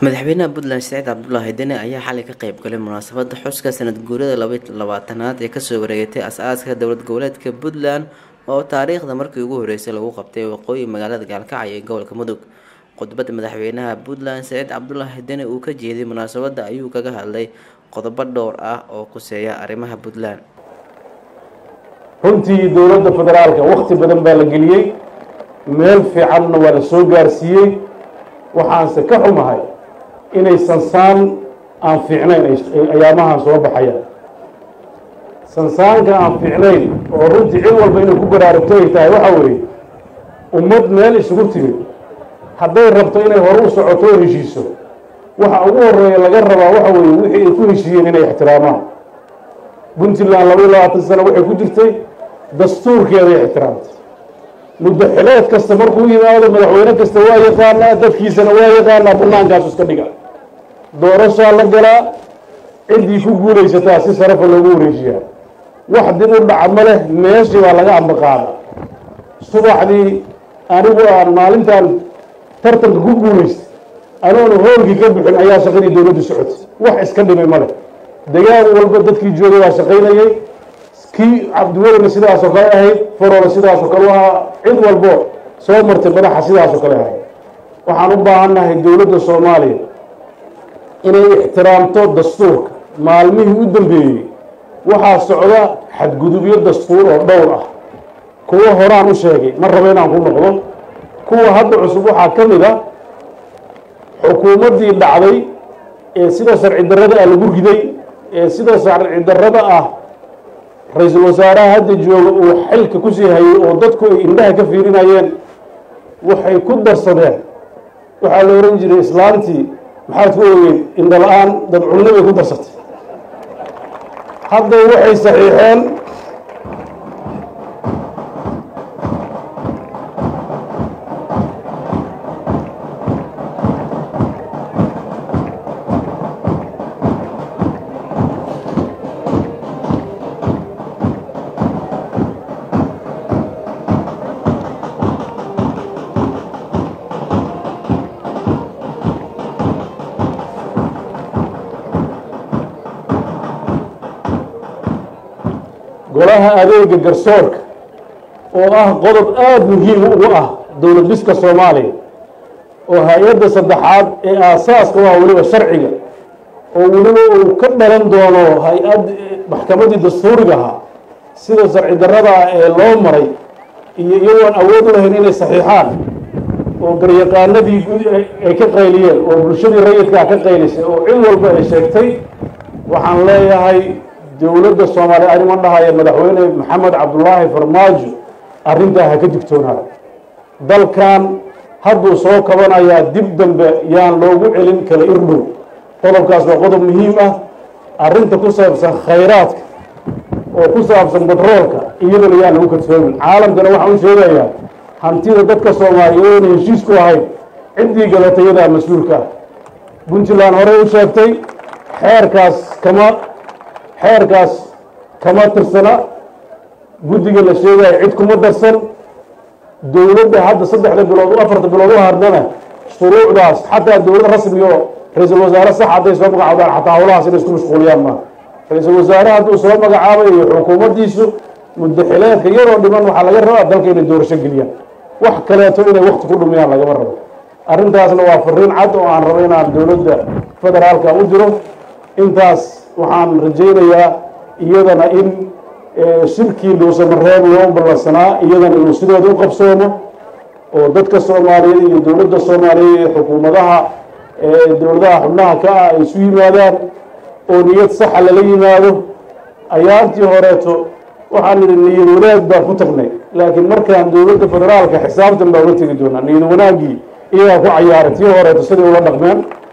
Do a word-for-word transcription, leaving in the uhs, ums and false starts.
madaxweynaha Puntland Saciid Cabdullaahi Deni ayaa xalay ka qayb galay munaasabadda xuska sanad guurida laba iyo labaatanaad ee kasoo wareegtay aas-aaska dowlad goboleedka Puntland oo taariikhda markii ugu horeysay lagu qabtay waqooyi magaalada Gaalkacyo ee gobolka Mudug. Khudbadda madaxweynaha Puntland Saciid Cabdullaahi Deni uu ka jeediyay munaasabadda ayuu kaga hadlay qodobo dhowr ah oo kuseeya arrimaha Puntland. runtii dowladda federaalka waqti badan baa la geliyay, meel fiicanna waa la soo gaarsiiyey. waxaanse ka xumahay inay sansaan aan fiicnayn ayaamahan soo baxayaan. sansaanka aan fiicnayn oo runtii cid walba inay ku baraarugto ay tahay waxa weeye ummad meel isugu timid hadday rabto inay hore u socoto oo heshiiso, waxa ugu horeeya laga rabaa waxa weeye wixii ay ku heshiiyeen inay ixtiraamaan. puntland laba iyo labaatan sano waxay ku jirtay dastuurkeeday ixtiraamtay. muddo xileed kasta markuu yimaado madaxweyne kasta waa yaqaanaa, dadkiisana waa yaqaanaa, bannaankaasu iska dhiga. doorashaa la galaa, ciddii ku guulaysataa si sarafa loogu wareejiyaa. wax dib u dhaca ma leh, meeshii baa laga ambaqaada. subaxdii anigu aan maalintan tartanka ku guulaystay anoona hoolkii ka bixin ayaa shaqadii dowladdu socotay. wax iska dhimay ma leh. degaan walba dadkii joogay waa shaqaynayay. kii cabdiwelina sidaasoo kale ahayd, faroole sidaasoo kale ahaa, cid walbo soo martay madaxa sidaasoo kale ahayd. waxaan u baahannahay dowladda soomaaliya inay ixtiraamto dastuurka. maalmihii u dambeeyey waxaa socda xadgudubyo dastuur oo dhowr ah. kuwo horaan u sheegay, ma rabo inaan ku noqdo. kuwa hadda cusub waxaa ka mid a xukuumaddii dhacday ee sida sharci darrada ah lagu riday, ee sida sharci darrada ah ra-iisul wasaaraha hadda jooga uu xilka ku sii hayay oo dadku ay indhaha ka fiirinayeen. waxay ku darsadeen waxaa la ohan jiray islaantii maxaad ku ogeyn indho la-aan dad cunno bay ku darsatay. hadday waxay saxiixeen golaha adeega garsoorka oo ah qodob aada muhiim ugu ah dowlad dhiska soomaaliya, oo hay-adda saddexaad ee aasaaska waa weliba sharciga, oo weliba uu ka dhalan doono hay-ad maxkamaddii dastuuriga ahaa. sida sharci darrada ah ee loo maray iyo iyagoon awood u lahayn inay saxiixaan, oo garyaqaanadii ay ka qayliyeen, oo bulshadii rayidkaa ka qaylisay, oo cid walba ay sheegtay. waxaan leeyahay dowladda soomaaliya anima dhahaya madaxweyne maxamed cabdullaahi farmaajo arrintaa ha ka digtoonaada. dalkan hadduu soo kabanayaa, dib dambe yaan loogu celin kala irdhow. qodobkaas waa qodob muhiim ah. arrinta ku saabsan khayraadka oo ku saabsan batroolka iyadana yaan lagu kadsoomin. caalamkana waxaan u sheegayaa hantida dadka soomaaliya oona heshiis ku ahayd ciddii gadatay iyadaa mas-uulka ah. puntland horey u sheegtay xeerkaas kama xeerkaas kama tirsana. guddiga la sheegaya cid kuma darsan. dowladda hadda saddexda bilood u afarta bilood u hardana shuruucdaas xataa dowlad rasmi oo ra-iisul wasaare sax hadday soo magacaabaan xataa howlahaas inay isku mashquuliyaan maaha. ra-iisul wasaare hadduu soo magacaabay iyo xukuumaddiisu muddo xileedka yaroo dhiman waxaa laga rabaa dalka inay doorasho geliyaan. wax kaleeto inay wakti ku dhumiyaan lagama rabo. arrintaasna waa fariin cad oo aan rabo inaan dowladda federaalka u diro. intaas waxaan rajaynayaa iyadana in shirkii dhuusamareeb loo ballansanaa iyadana inuu sidooda u qabsoomo, oo dadka soomaaliyeed iyo dowladda soomaaliyeed iyo xukuumadaha dowladaha xubnaha ka ah ay isu yimaadaan oo niyad saxa lala yimaado. ayaantii horeeto waxaan idhi niyad wanaag baan ku tagnay, laakiin markaan dowladda federaalka xisaabtan baa uga tegi doonaa. niyad wanaaggii iyagaa ku cayaaray tii horeeto siday ula dhaqmeen.